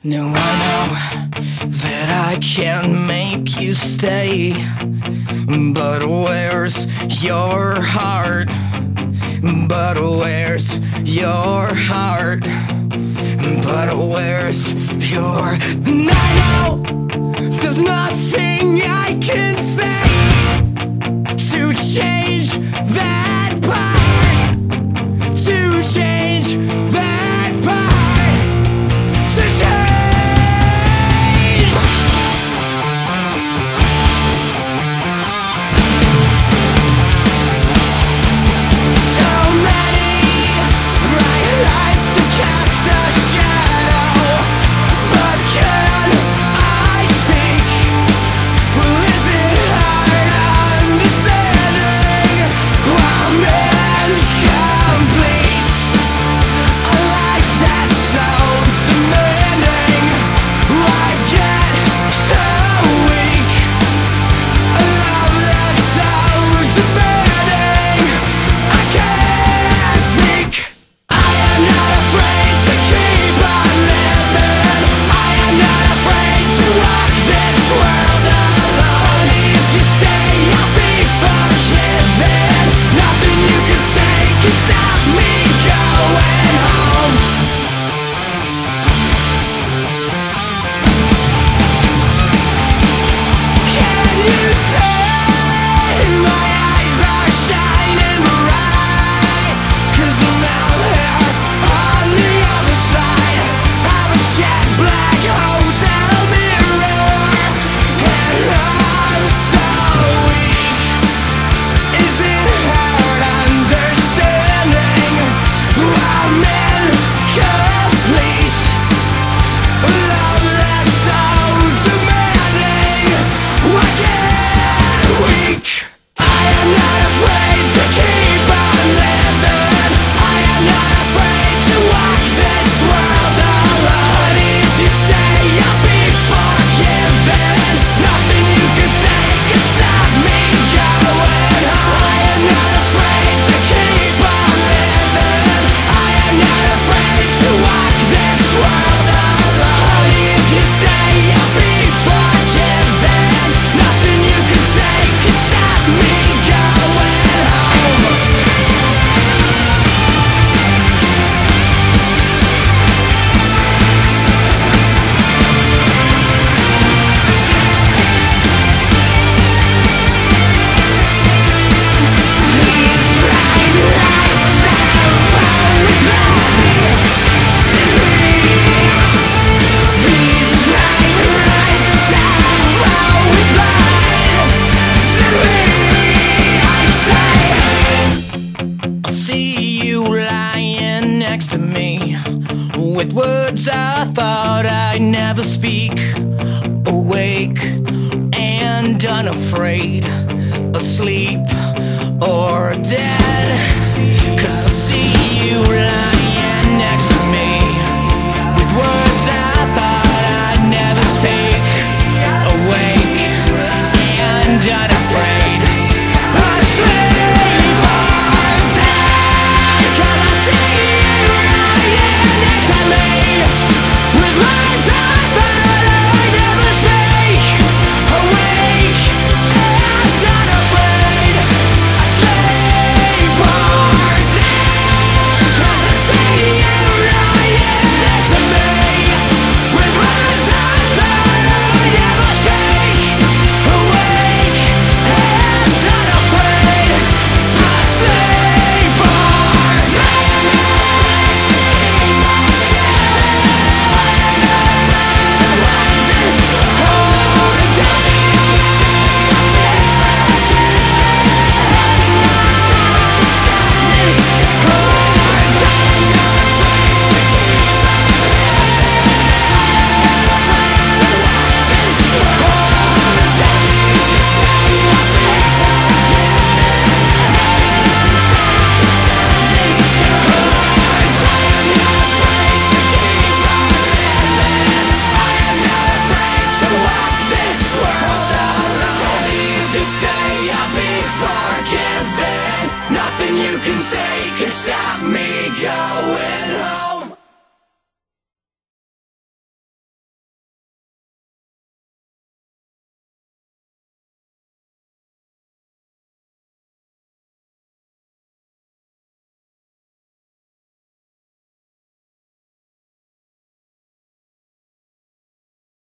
Now I know that I can't make you stay, but where's your heart? But where's your heart? But where's your... And I know there's nothing I can say to change that part, to change that part, to change. With words I thought I'd never speak, awake and unafraid, asleep or dead. 'Cause I see you lying next to me, with words I thought I'd never speak, awake and unafraid, asleep or dead. 'Cause I see you lying next to me, with words I thought I'd never speak, awake and unafraid, asleep or dead. 'Cause I see you lying next to me, with words I thought I'd never speak, awake and unafraid, asleep or nothing you can say can stop me going